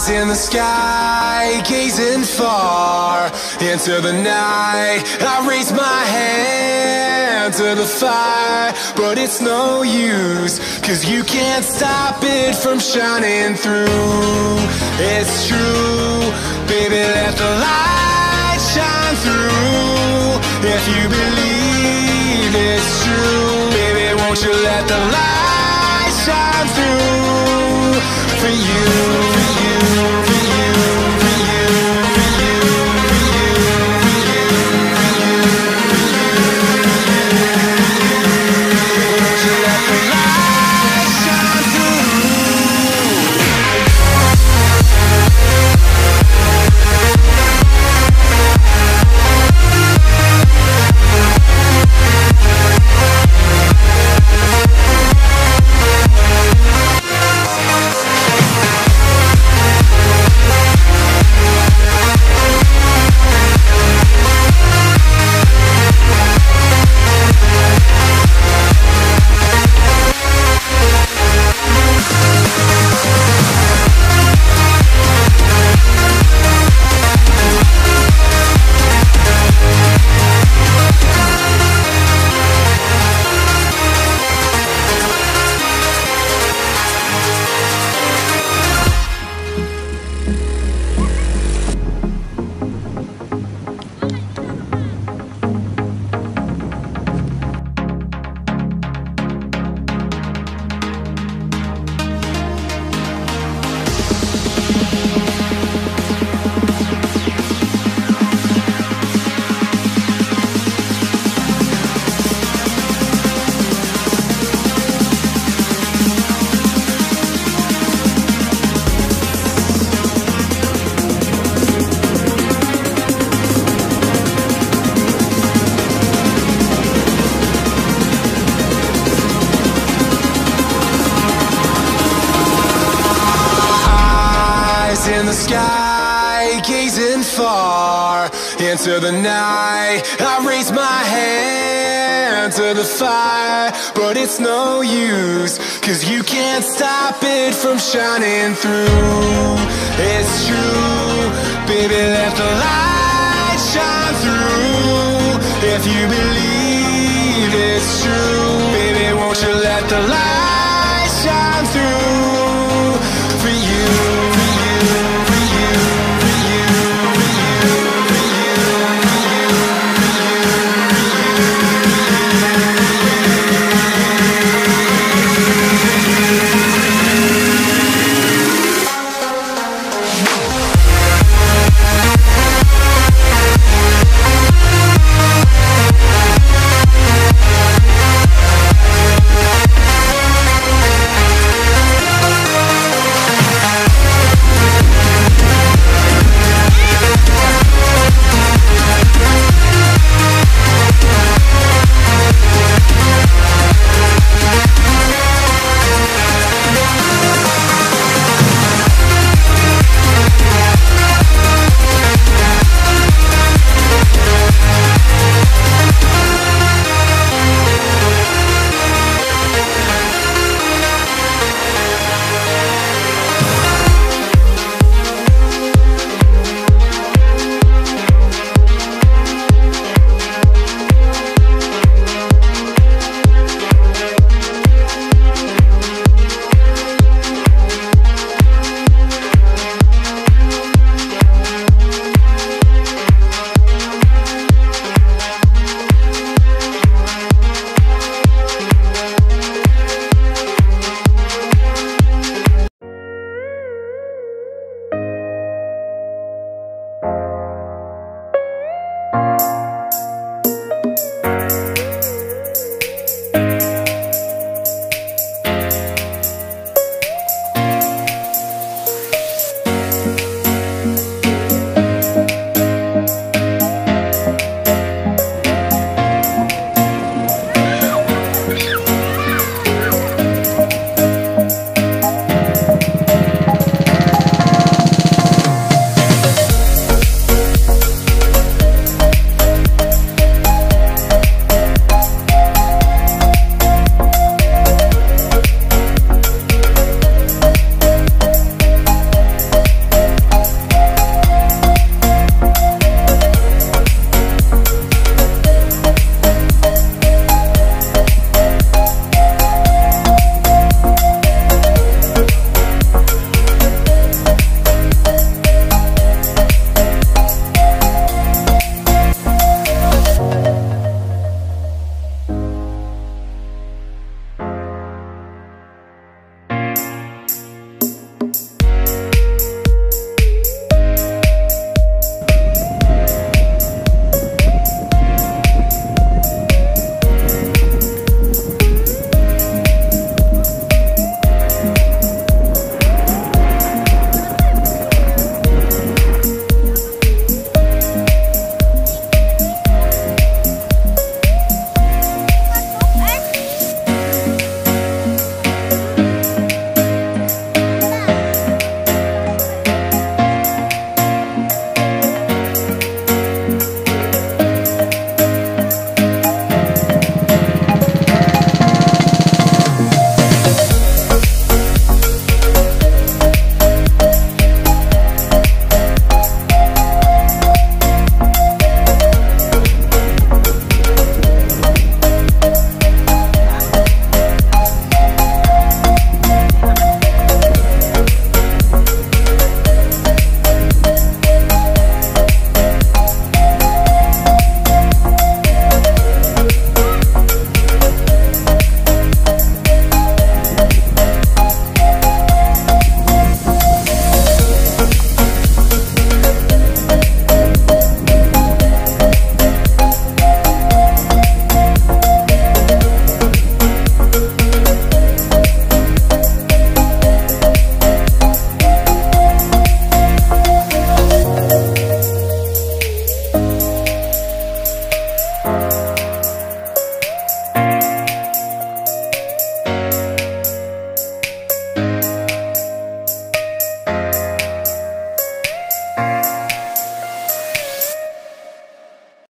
in the sky, gazing far into the night. I raise my hand to the fire, but it's no use, 'cause you can't stop it from shining through. It's true, baby, let the light shine through. If you believe it's true, baby, won't you let the light shine through for you, for you, for you, for you, for you, for you, for you, for you, won't you let the light shine through? In the sky, gazing far into the night. I raise my hand to the fire, but it's no use, 'cause you can't stop it from shining through. It's true, baby, let the light shine through. If you believe it's true, baby, won't you let the light